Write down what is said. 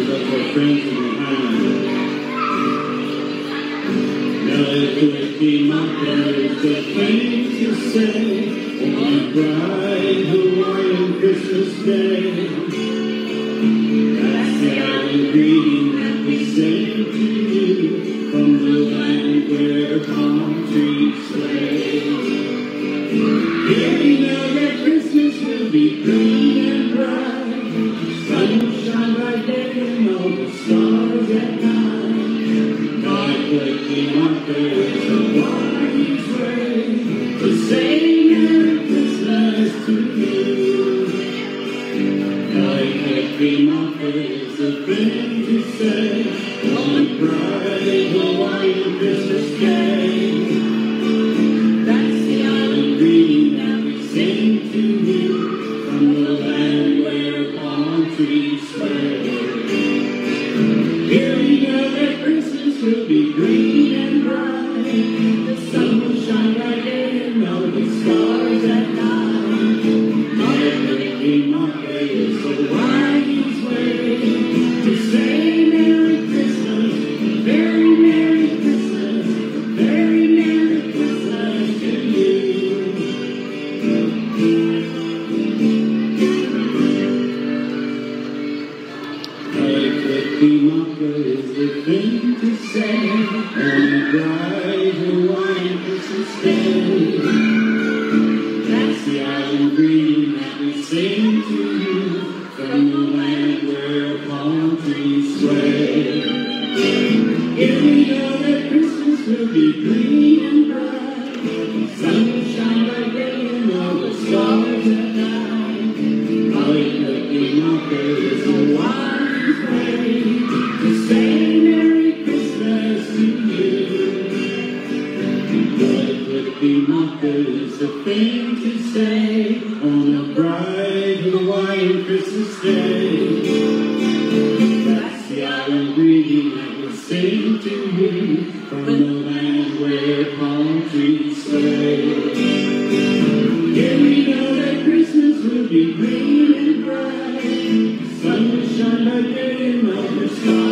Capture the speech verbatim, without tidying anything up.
up for friends behind. Mele, Kalikimaka is the thing to say on a bright Hawaiian Christmas day. That's the island greeting that we send to you from the land where palm trees sway. Here we know that Christmas will be green and bright. Sun will shine by day and all the stars at night. Kalikimaka is the Hawaii's way to say Merry Christmas to you. Kalikimaka is the thing to say on a bright Hawaiian Christmas day. That's the island greeting that we sing to you from the land where palm trees sway. Here we know that Christmas will be green and bright. The sun will shine by day and all the stars at night. Kalikimaka is the Hawaii's way to say Merry Christmas, very Merry Christmas, very Merry Christmas to you. Kalikimaka is the thing to say on a bright Hawaiian Christmas day. That's the island greeting that we sing to you from the land where palm trees sway. Here we know that Christmas will be green and bright. The sun will shine by day and all the stars at night. Kalikimaka is a wise way to say Merry Christmas to you. Kalikimaka is the thing to say on a bright Hawaiian Christmas day. That's the island greeting that we sing to you from the land where palm trees sway. Here we know that Christmas will be green and bright. The sun will shine by day and all the stars